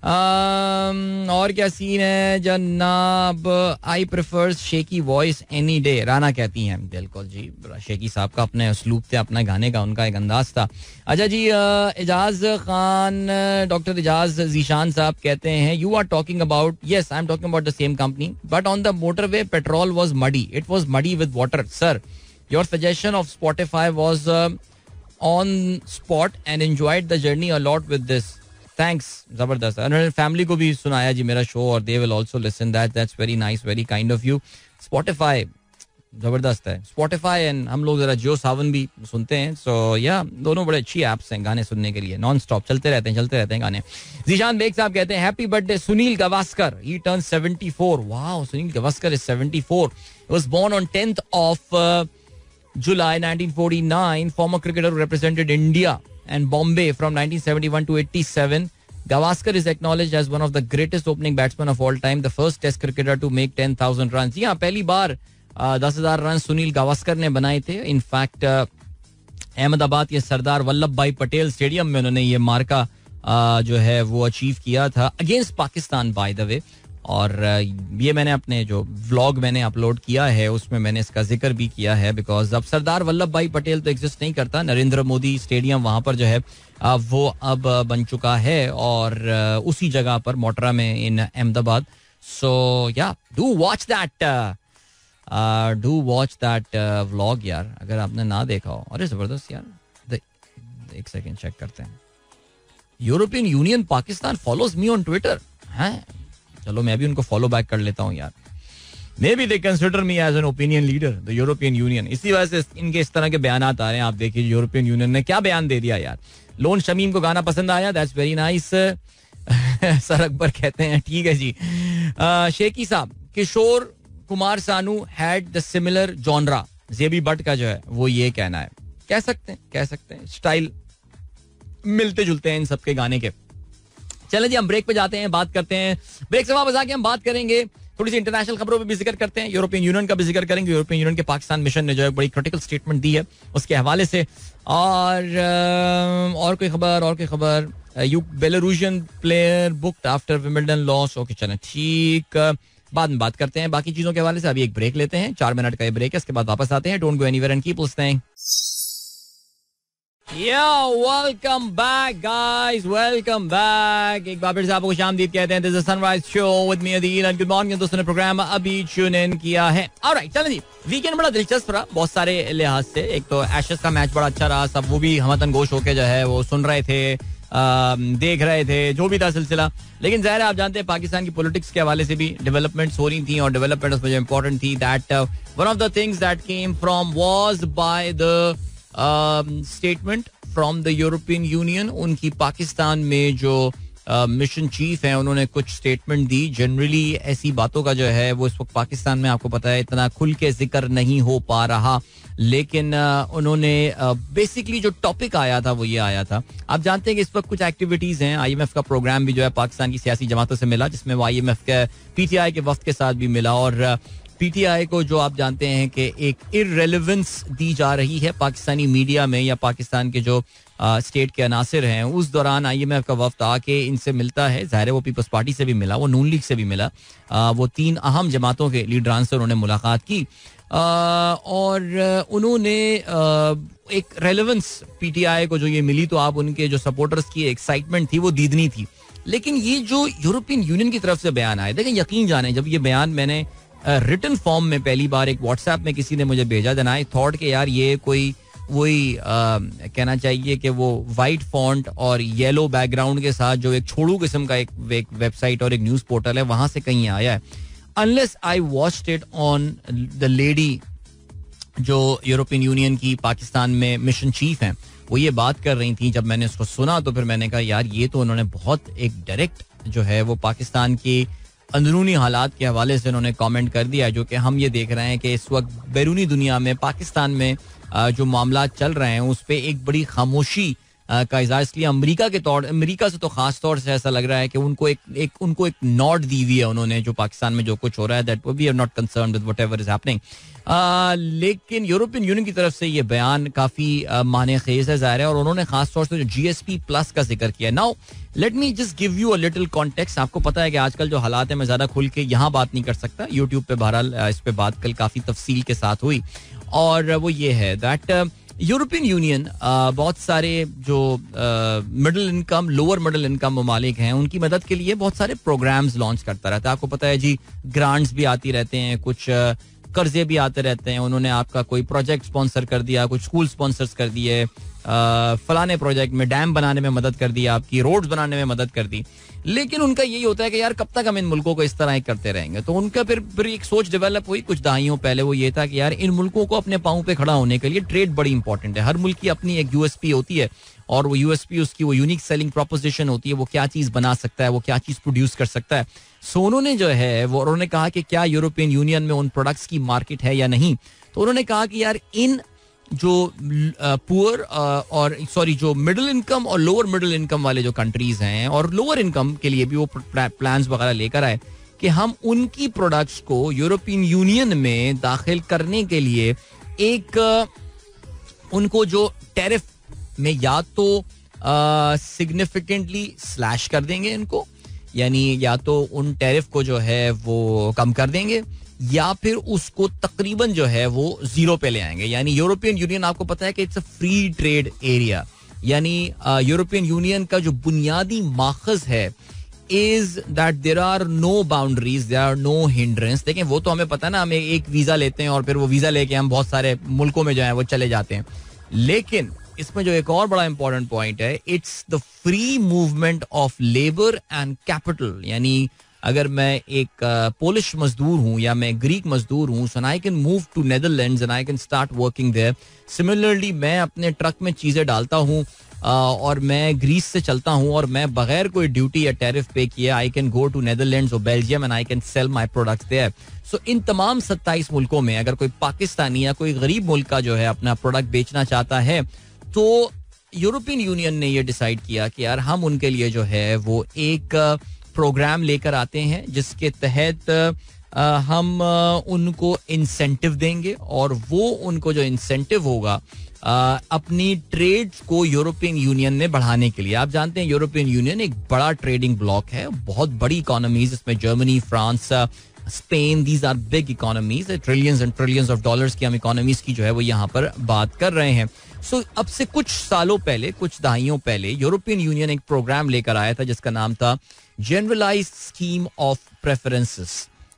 और क्या सीन है जनाब. I prefer shaky voice any day, Rana कहती हैं. बिल्कुल जी, शेकी साहब का अपने उसलूब थे, अपना गाने का उनका एक अंदाज था. अच्छा जी, एजाज खान, डॉक्टर एजाज जीशान साहब कहते हैं you are talking about, yes I am talking about the same company but on the motorway petrol was muddy, it was muddy with water. Sir your suggestion of Spotify was on spot and enjoyed the journey a lot with this. Thanks, जबरदस्त. उन्होंने family को भी सुनाया जी मेरा show और they will also listen, that's very nice, very kind of you. Spotify जबरदस्त है, Spotify, and हम लोग जरा जियो सावन भी सुनते हैं. सो या दोनों बड़े अच्छी ऐप्स हैं गाने सुनने के लिए, नॉन स्टॉप चलते रहते हैं गाने. जीशान बेग साहब कहते हैं happy birthday Sunil Gavaskar, he turn 74. Wow, Sunil Gavaskar is 74. He was born on 10th of July 1949. Former cricketer who represented India and Bombay from 1971 to 87. Gavaskar is acknowledged as one of the greatest opening batsmen of all time, the first test cricketer to make 10,000 runs. जी हाँ, पहली बार 10,000 run Sunil Gavaskar ने बनाए थे. In fact Ahmedabad के सरदार वल्लभ भाई Patel stadium में उन्होंने ये मार्का जो है वो अचीव किया था against Pakistan by the way. और ये मैंने अपने जो व्लॉग मैंने अपलोड किया है उसमें मैंने इसका जिक्र भी किया है, बिकॉज अब सरदार वल्लभ भाई पटेल तो एग्जिस्ट नहीं करता. नरेंद्र मोदी स्टेडियम वहां पर जो है वो अब बन चुका है और उसी जगह पर मोटरा में इन अहमदाबाद. सो या डू वॉच दैट व्लॉग यार, अगर आपने ना देखा हो. अरे जबरदस्त यार, एक सेकेंड चेक करते हैं. European Union Pakistan follows me on Twitter. हैं, चलो मैं भी उनको फॉलो बैक कर लेता हूँ यार. Maybe they consider me as an opinion leader, the European Union. इसी वजह से इनके इस तरह के बयान आ रहे हैं. आप देखिए यूरोपियन यूनियन ने क्या बयान दे दिया यार. लोन शमीम को गाना पसंद आया, that's very nice. Sir Akbar कहते हैं ठीक है जी. शेखी साहब, Kishore Kumar Sanu had the similar genre. JB Bhatt का जो है वो ये कहना है. कह सकते हैं स्टाइल मिलते जुलते हैं इन सबके गाने के. चलें जी, हम ब्रेक पे जाते हैं, बात करते हैं. ब्रेक से वापस आके हम बात करेंगे, थोड़ी सी इंटरनेशनल खबरों पे भी जिक्र करते हैं, यूरोपियन यूनियन का भी जिक्र करेंगे. यूरोपियन यूनियन के पाकिस्तान मिशन ने जो है बड़ी क्रिटिकल स्टेटमेंट दी है उसके हवाले से. और कोई खबर. You Belarusian player booked after Wimbledon loss. Okay चलें ठीक, बाद में बात करते हैं बाकी चीजों के हवाले से. अभी एक ब्रेक लेते हैं, 4 मिनट का ये ब्रेक है, इसके बाद वापस आते हैं. Don't go anywhere and keep listening. Welcome back guys, welcome back. एक बार फिर से आपको खुशामदीद कहते हैं. This is Sunrise show with me Adeel and good morning. दोस्तों ने प्रोग्राम अभी ट्यून इन किया है. ऑलराइट, चलें जी. वीकेंड बड़ा दिलचस्प रहा बहुत सारे लिहाज से. एक तो एशेज का मैच बड़ा अच्छा रहा, सब वो भी हमतन गोश होके जो है वो सुन रहे थे, देख रहे थे, जो भी था सिलसिला. लेकिन ज़ाहिर है आप जानते हैं पाकिस्तान की पॉलिटिक्स के हवाले से भी डेवलपमेंट्स हो रही थी और डेवलपमेंट उसमें जो इम्पोर्टेंट थी, that one of the things that came from was by the statement from the European Union. उनकी पाकिस्तान में जो मिशन चीफ हैं उन्होंने कुछ स्टेटमेंट दी. जनरली ऐसी बातों का जो है वो इस वक्त पाकिस्तान में आपको पता है इतना खुल के जिक्र नहीं हो पा रहा, लेकिन उन्होंने बेसिकली जो टॉपिक आया था वो ये आया था. आप जानते हैं कि इस वक्त कुछ एक्टिविटीज हैं. IMF का प्रोग्राम भी जो है पाकिस्तान की सियासी जमातों से मिला, जिसमें वो IMF के PTI के वफ्द के साथ भी मिला. और पीटीआई को जो आप जानते हैं कि एक इररेलेवेंस दी जा रही है पाकिस्तानी मीडिया में या पाकिस्तान के जो स्टेट के अनासिर हैं, उस दौरान IMF का वफ्द आके इनसे मिलता है. ज़ाहिर है वो पीपल्स पार्टी से भी मिला, वो नून लीग से भी मिला, वो 3 अहम जमातों के लीडरान से उन्होंने मुलाकात की और उन्होंने एक रेलेवेंस पीटीआई को जो ये मिली तो आप उनके जो सपोर्टर्स की एक्साइटमेंट थी वो दीदनी थी. लेकिन ये जो यूरोपियन यूनियन की तरफ से बयान आए, देखें यकीन जाने जब ये बयान मैंने रिटन फॉर्म में पहली बार एक व्हाट्सएप में किसी ने मुझे भेजा, देन आई थॉट कि यार ये कोई वही कहना चाहिए कि वो वाइट फॉन्ट और येलो बैकग्राउंड के साथ जो एक छोड़ू किस्म का एक वेबसाइट और एक न्यूज़ पोर्टल है वहां से कहीं आया है. Unless I watched it on the lady जो यूरोपियन यूनियन की पाकिस्तान में मिशन चीफ हैं, वो ये बात कर रही थी. जब मैंने उसको सुना तो फिर मैंने कहा यार ये तो उन्होंने बहुत एक डायरेक्ट जो है वो पाकिस्तान के अंदरूनी हालात के हवाले से उन्होंने कमेंट कर दिया, जो कि हम ये देख रहे हैं कि इस वक्त बैरूनी दुनिया में पाकिस्तान में जो मामला चल रहे हैं उस पर एक बड़ी खामोशी का इज़हार. इसलिए अमेरिका से तो खास तौर से ऐसा लग रहा है कि उनको एक नॉट दी हुई है उन्होंने जो पाकिस्तान में जो कुछ हो रहा है, that we are not concerned with whatever is happening. लेकिन यूरोपियन यूनियन की तरफ से ये बयान काफी माने खेज है ज़ाहिर है, और उन्होंने खास तौर से जो GSP+ का जिक्र किया. Now let me just give you a little context. आपको पता है कि आजकल जो हालात है मैं ज्यादा खुल के यहाँ बात नहीं कर सकता, यूट्यूब पे बहरहाल इस पे बात कल काफी तफसील के साथ हुई, और वो ये है दैट यूरोपियन यूनियन बहुत सारे जो middle income lower middle income ममालिक हैं उनकी मदद के लिए बहुत सारे प्रोग्राम्स लॉन्च करता रहता है. आपको पता है जी, ग्रांट्स भी आती रहते हैं, कुछ कर्जे भी आते रहते हैं. उन्होंने आपका कोई प्रोजेक्ट स्पॉन्सर कर दिया, कुछ स्कूल स्पॉन्सर्स कर दिए, फलाने प्रोजेक्ट में डैम बनाने में मदद कर दी, आपकी रोड्स बनाने में मदद कर दी. लेकिन उनका यही होता है कि यार कब तक हम इन मुल्कों को इस तरह ही करते रहेंगे. तो उनका फिर एक सोच डेवलप हुई कुछ दहाइयों पहले, वो ये था कि यार इन मुल्कों को अपने पांव पे खड़ा होने के लिए ट्रेड बड़ी इंपॉर्टेंट है. हर मुल्क की अपनी एक USP होती है, और वो USP उसकी वो यूनिक सेलिंग प्रोपोजिशन होती है, वो क्या चीज बना सकता है, वो क्या चीज प्रोड्यूस कर सकता है. सो उन्होंने जो है वो उन्होंने कहा कि क्या यूरोपियन यूनियन में उन प्रोडक्ट्स की मार्केट है या नहीं. तो उन्होंने कहा कि यार इन जो पुअर और सॉरी जो मिडिल इनकम और लोअर मिडिल इनकम वाले जो कंट्रीज हैं, और लोअर इनकम के लिए भी वो प्लान्स वगैरह लेकर आए कि हम उनकी प्रोडक्ट्स को यूरोपियन यूनियन में दाखिल करने के लिए एक उनको जो टैरिफ में या तो सिग्निफिकेंटली स्लैश कर देंगे इनको, यानी या तो उन टैरिफ को जो है वो कम कर देंगे, या फिर उसको तकरीबन जो है वो जीरो पे ले आएंगे. यानी यूरोपियन यूनियन आपको पता है कि it's a free trade area, यानी यूरोपियन यूनियन का जो बुनियादी माखज है is that there are no boundaries, there are no hindrance. देखें वो तो हमें पता है ना, हमें एक वीजा लेते हैं और फिर वो वीजा लेके हम बहुत सारे मुल्कों में जो है वो चले जाते हैं. लेकिन इसमें जो एक और बड़ा इंपॉर्टेंट पॉइंट है, it's the free movement of labour and capital. यानी अगर मैं एक पोलिश मजदूर हूं या मैं ग्रीक मजदूर हूं, so I can move to Netherlands and I can start working there. Similarly मैं अपने ट्रक में चीजें डालता हूं और मैं ग्रीस से चलता हूं और मैं बगैर कोई ड्यूटी या टैरिफ पे किए I can go to Netherlands और Belgium and I can sell my products there. So इन तमाम 27 मुल्कों में अगर कोई पाकिस्तानी या कोई गरीब मुल्क का जो है अपना प्रोडक्ट बेचना चाहता है, तो यूरोपियन यूनियन ने ये डिसाइड किया कि यार हम उनके लिए जो है वो एक प्रोग्राम लेकर आते हैं जिसके तहत हम उनको इंसेंटिव देंगे, और वो उनको जो इंसेंटिव होगा अपनी ट्रेड्स को यूरोपियन यूनियन में बढ़ाने के लिए. आप जानते हैं यूरोपियन यूनियन एक बड़ा ट्रेडिंग ब्लॉक है, बहुत बड़ी इकोनॉमीज, इसमें Germany, France, Spain, these are big economies, trillions and trillions of dollars की हम इकोनॉमीज की जो है वो यहाँ पर बात कर रहे हैं. सो अब से कुछ सालों पहले, कुछ दहाइयों पहले यूरोपियन यूनियन एक प्रोग्राम लेकर आया था जिसका नाम था generalised scheme of preferences,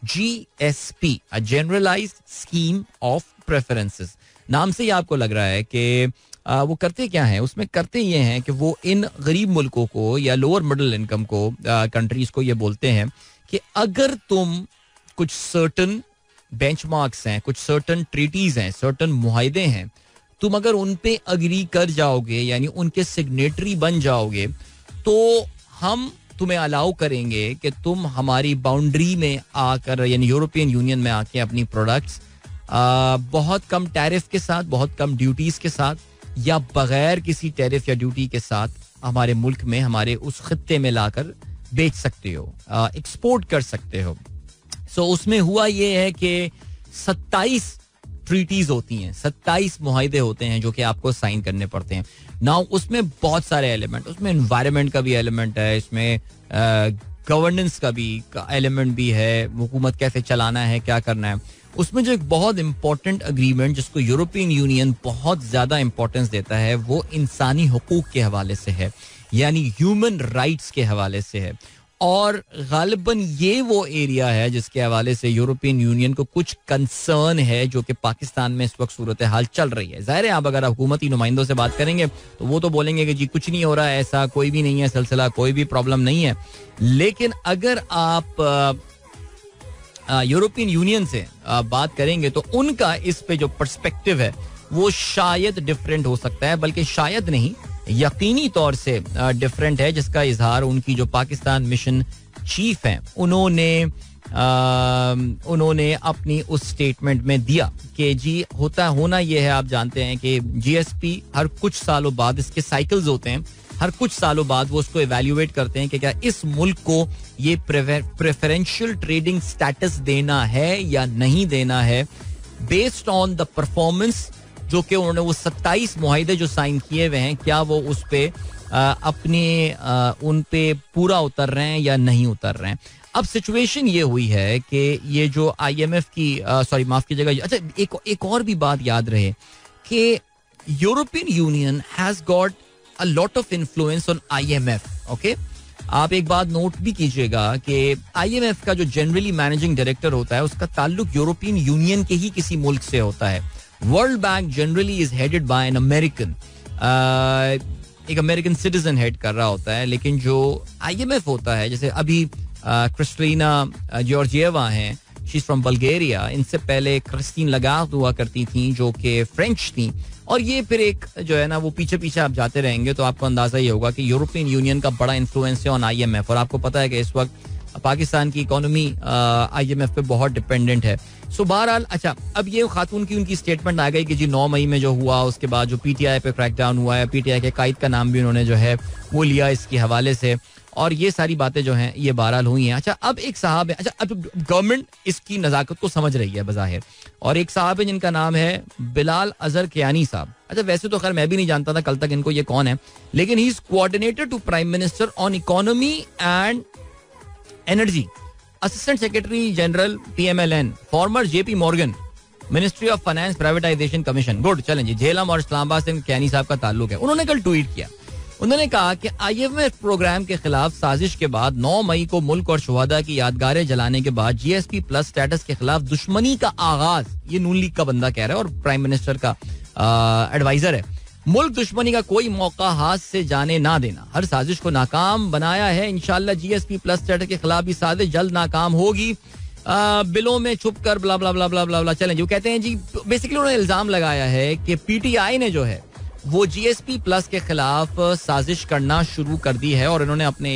GSP, a generalised scheme of preferences. नाम से ही आपको लग रहा है कि वो करते क्या हैं. उसमें करते ये हैं कि वो इन गरीब मुल्कों को या लोअर मिडिल इनकम को कंट्रीज को ये बोलते हैं कि अगर तुम कुछ सर्टन बेंचमार्क्स हैं, कुछ सर्टन ट्रीटीज हैं, सर्टन मुआहदे हैं, तुम अगर उन पे अग्री कर जाओगे यानी उनके सिग्नेटरी बन जाओगे, तो हम तुम्हें अलाउ करेंगे कि तुम हमारी बाउंड्री में आकर यानी यूरोपियन यूनियन में आके अपनी प्रोडक्ट्स बहुत कम टैरिफ के साथ, बहुत कम ड्यूटीज के साथ, या बगैर किसी टैरिफ या ड्यूटी के साथ हमारे मुल्क में, हमारे उस खत्ते में लाकर बेच सकते हो, एक्सपोर्ट कर सकते हो. सो उसमें हुआ ये है कि 27 ट्रीटीज होती हैं, 27 मुआहदे होते हैं जो कि आपको साइन करने पड़ते हैं. नाउ उसमें बहुत सारे एलिमेंट, उसमें एनवायरनमेंट का भी एलिमेंट है, इसमें गवर्नेंस का भी एलिमेंट भी है, हुकूमत कैसे चलाना है, क्या करना है. उसमें जो एक बहुत इंपॉर्टेंट अग्रीमेंट जिसको यूरोपियन यूनियन बहुत ज्यादा इंपॉर्टेंस देता है वो इंसानी हुकूक के हवाले से है, यानी ह्यूमन राइट्स के हवाले से है. और गालिबन ये वो एरिया है जिसके हवाले से यूरोपियन यूनियन को कुछ कंसर्न है जो कि पाकिस्तान में इस वक्त सूरत हाल चल रही है. जाहिर है आप अगर हुकूमती नुमाइंदों से बात करेंगे तो वो तो बोलेंगे कि जी कुछ नहीं हो रहा है, ऐसा कोई भी नहीं है सिलसिला, कोई भी प्रॉब्लम नहीं है. लेकिन अगर आप यूरोपियन यूनियन से बात करेंगे तो उनका इस पे जो पर्सपेक्टिव है वो शायद डिफरेंट हो सकता है, बल्कि शायद नहीं यकीनी तौर से डिफरेंट है, जिसका इजहार उनकी जो पाकिस्तान मिशन चीफ हैं उन्होंने अपनी उस स्टेटमेंट में दिया कि जी होना ये है, आप जानते हैं कि जीएसपी हर कुछ सालों बाद, इसके साइकिल्स होते हैं, हर कुछ सालों बाद वो उसको इवैल्यूएट करते हैं कि क्या इस मुल्क को ये प्रेफरेंशियल ट्रेडिंग स्टेटस देना है या नहीं देना है, बेस्ड ऑन द परफॉर्मेंस जो कि उन्होंने वो 27 मुआहदे जो साइन किए हुए हैं, क्या वो उस पे उन पे पूरा उतर रहे हैं या नहीं उतर रहे हैं. अब सिचुएशन ये हुई है कि ये जो IMF की सॉरी माफ कीजिएगा, अच्छा एक और भी बात याद रहे कि European Union has got a lot of influence on IMF. Okay, आप एक बात नोट भी कीजिएगा कि IMF का जो जनरली मैनेजिंग डायरेक्टर होता है उसका ताल्लुक यूरोपियन यूनियन के ही किसी मुल्क से होता है. World Bank generally is headed by an American, एक अमेरिकन सिटीजन हेड कर रहा होता है. लेकिन जो IMF होता है, जैसे अभी क्रिस्टलिना जॉर्जिएवा हैं, शी इज फ्रॉम बल्गेरिया, इनसे पहले क्रिस्टीन लगार्द हुआ करती थी जो कि फ्रेंच थी. और ये फिर एक जो है ना वो पीछे पीछे आप जाते रहेंगे तो आपको अंदाजा ये होगा कि यूरोपियन यूनियन का बड़ा इन्फ्लुएंस है ऑन IMF. और आपको पता है कि इस वक्त पाकिस्तान की इकोनॉमी IMF पे बहुत डिपेंडेंट है. सो बहरहाल, अच्छा अब ये खातून की उनकी स्टेटमेंट आ गई कि जी 9 मई में जो हुआ उसके बाद जो PTI पे क्रैकडाउन हुआ है, PTI के कायद का नाम भी उन्होंने जो है वो लिया इसके हवाले से, और ये सारी बातें जो हैं ये बहरहाल हुई हैं. अच्छा अब एक साहब है, अच्छा अब गवर्नमेंट इसकी नज़ाकत को समझ रही है बज़ाहिर, और एक साहब है जिनका नाम है बिलाल अजहर कियानी साहब. अच्छा वैसे तो खैर मैं भी नहीं जानता था कल तक इनको ये कौन है, लेकिन he is coordinator to prime minister on economy and energy, assistant secretary general PMLN, former JP Morgan, ministry of finance privatisation commission. Good, चलें जी. झेलम और इस्लामाबाद से कियानी साहब का ताल्लुक है. उन्होंने कल ट्वीट किया, उन्होंने कहा कि IMF प्रोग्राम के खिलाफ साजिश के बाद 9 मई को मुल्क और शुहदा की यादगारें जलाने के बाद GSP प्लस स्टेटस के खिलाफ दुश्मनी का आगाज, ये नून लीग का बंदा कह रहा है और प्राइम मिनिस्टर का एडवाइजर है, मुल्क दुश्मनी का कोई मौका हाथ से जाने ना देना, हर साजिश को नाकाम बनाया है. इंशाल्लाह GSP प्लस स्टेटस के खिलाफ भी साजिश जल्द नाकाम होगी, बिलों में छुप कर ब्ला ब्ला ब्ला ब्ला ब्ला. चलें जो कहते हैं जी, बेसिकली उन्होंने इल्जाम लगाया है कि PTI ने जो है वो GSP प्लस के खिलाफ साजिश करना शुरू कर दी है, और इन्होंने अपने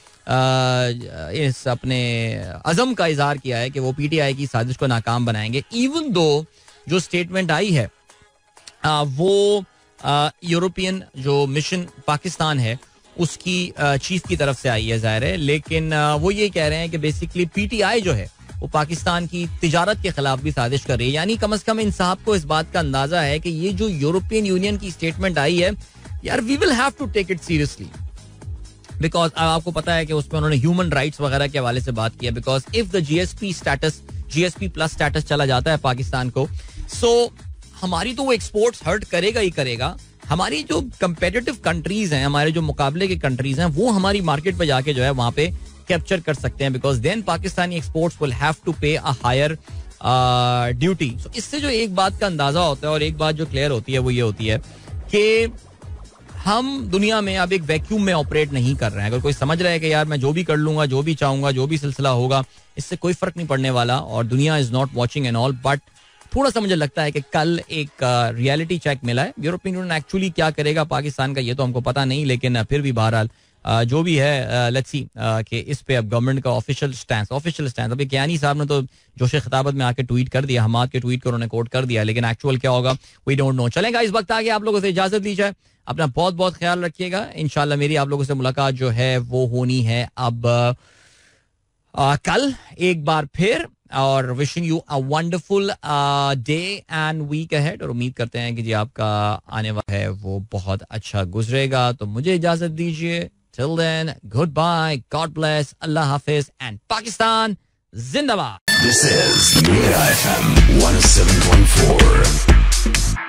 इस अपने अज़म का इजहार किया है कि वो PTI की साजिश को नाकाम बनाएंगे. इवन दो जो स्टेटमेंट आई है वो यूरोपियन जो मिशन पाकिस्तान है उसकी चीफ की तरफ से आई है, जाहिर है, लेकिन वो ये कह रहे हैं कि बेसिकली PTI जो है वो पाकिस्तान की तिजारत के खिलाफ भी साजिश कर रही है. यानी कम से कम इन साहब को इस बात का अंदाजा है कि ये जो यूरोपियन यूनियन की स्टेटमेंट आई है, यार we will have to take it seriously, because आपको पता है कि उसमें उन्होंने ह्यूमन राइट्स वगैरह के हवाले से बात किया. Because if the GSP plus status चला जाता है पाकिस्तान को, सो हमारी तो वो एक्सपोर्ट्स हर्ट करेगा ही करेगा. हमारी जो कंपेटिटिव कंट्रीज हैं, हमारे जो मुकाबले की कंट्रीज हैं, वो हमारी मार्केट पे जाके जो है वहां पे कैप्चर कर सकते हैं, because then Pakistani exports will have to pay a higher duty. सो इससे जो एक बात का अंदाजा होता है और एक बात जो क्लियर होती है वो ये होती है कि हम दुनिया में अब एक वैक्यूम में ऑपरेट नहीं कर रहे हैं. अगर कोई समझ रहा है कि यार मैं जो भी कर लूंगा, जो भी चाहूंगा, जो भी सिलसिला होगा, इससे कोई फर्क नहीं पड़ने वाला और दुनिया is not watching and all, but थोड़ा सा मुझे लगता है कि कल एक रियलिटी चेक मिला है. यूरोपियन यूनियन एक्चुअली क्या करेगा पाकिस्तान का ये तो हमको पता नहीं, लेकिन फिर भी बहरहाल जो भी है लेट्स सी कि इस पे अब गवर्नमेंट का ऑफिशियल स्टैंड. अभी कियानी साहब ने तो जोश खिताबत में आके ट्वीट कर दिया, हमाद के ट्वीट को उन्होंने कोट कर दिया, लेकिन एक्चुअल क्या होगा वी डोंट नो. चलेगा, इस वक्त आगे आप लोगों से इजाजत ली जाए. अपना बहुत बहुत ख्याल रखिएगा. इंशाल्लाह मेरी आप लोगों से मुलाकात जो है वो होनी है अब कल एक बार फिर. और wishing you a wonderful day and week ahead, और उम्मीद करते हैं कि जी आपका आने वाला है वो बहुत अच्छा गुजरेगा. तो मुझे इजाजत दीजिए. Till then, goodbye, God bless, Allah हाफिज एंड पाकिस्तान जिंदाबाद. This is Mira FM 107.4.